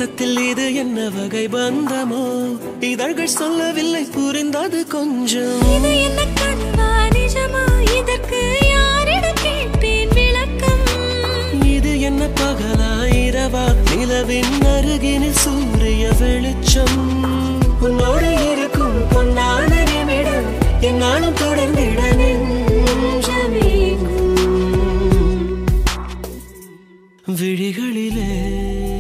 மொத்தத்தில் இது என்ன வகை பந்தமோ இதழ்கள் சொல்லவில்லை புரிந்தது கொஞ்சம் இது என்ன கனவா நிஜமா இதற்கு யாரிடம் கேட்பேன் விளக்கம் இது என்ன பகலா இரவா நிலவின் அருகினில் சூரிய வெளிச்சம் உன்னோடு இருக்கும் பொன்னான நிமிடம் என்னாலும் தொடர்ந்திட நெஞ்சமேங்கும் விழிகளிலே